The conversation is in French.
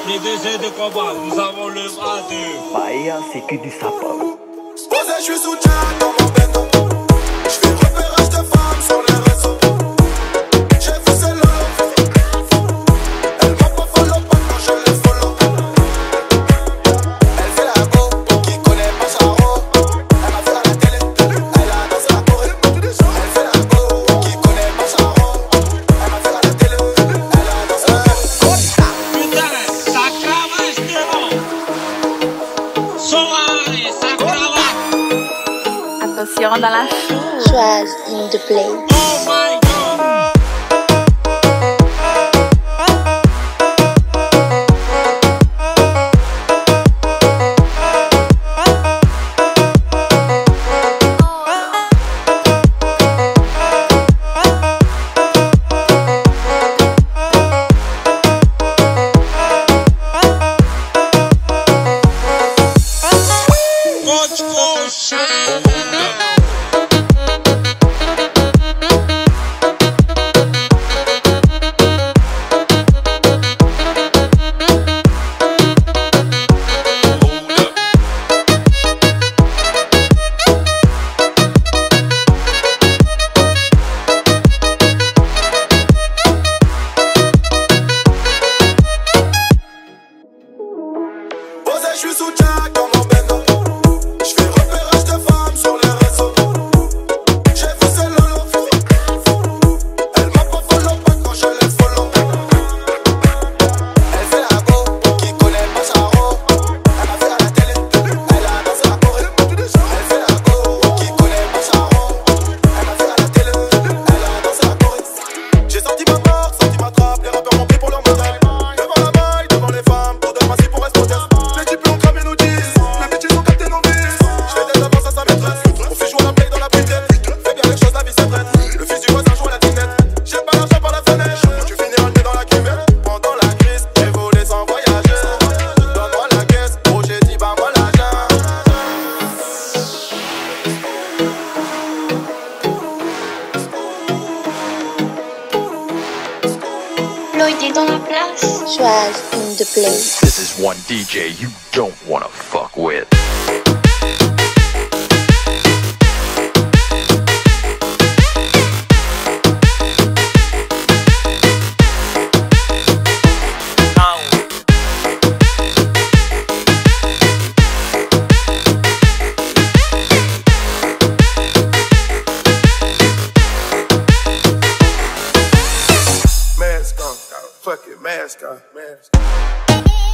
Les décès de combat, nous avons le A2. Bahia, c'est que du sapin. Posé, je suis sous Jack dans mon bendo. Je fais repérage de femmes sur les réseaux. J'ai vu ses lolos. Elle m'a pas follow pas quand je les follow. Elle fait la go, qui connaît pas Charo. Elle m'a fait à la télé, elle a dansé la Corée. Elle fait la go, qui connaît pas Charo. Elle m'a fait à la télé, elle a dansé la Corée. Putain, ça cravache de bon. Soirée, ça cravache. Attention dans la foule. Schwaz in the place. Oh my God. Coach Cochon. Posé, je suis sous Jack dans mon bendo. Je fais repérage de femmes sur les réseaux. J'ai vu ses lolos. Elle m'a pas follow pas quand je les follow. Elle fait la go, qui connaît pas Charo. Elle m'a fait à la télé, elle a dansé la Corée. Elle fait la go, qui connaît pas Charo. Elle m'a fait à la télé, elle a dansé la Corée. J'ai sorti ma marque, sorti ma trappe. Les rappeurs m'ont pris pour leur modèle. Devant la maille, devant les femmes, trop de massif pour rester modeste. Les types ont cramé nos 10, les bitches ont capté nos vices. J'fais des avances à sa maîtresse. On fait jouer à la play dans la brigade. Fais bien les choses, la vie c'est prête. Le fils du voisin joue à la dinette. J'ai pas l'argent par la fenêtre. Tu finiras le nez dans la cuvette. Pendant la crise, j'ai volé sans voyager. Donne-moi la caisse, oh j'ai dit bah moi l'argent. Lloyd est dans la place. Schwaz in the place. This is one DJ you don't wanna fuck with. Mask on, got a fucking mask on.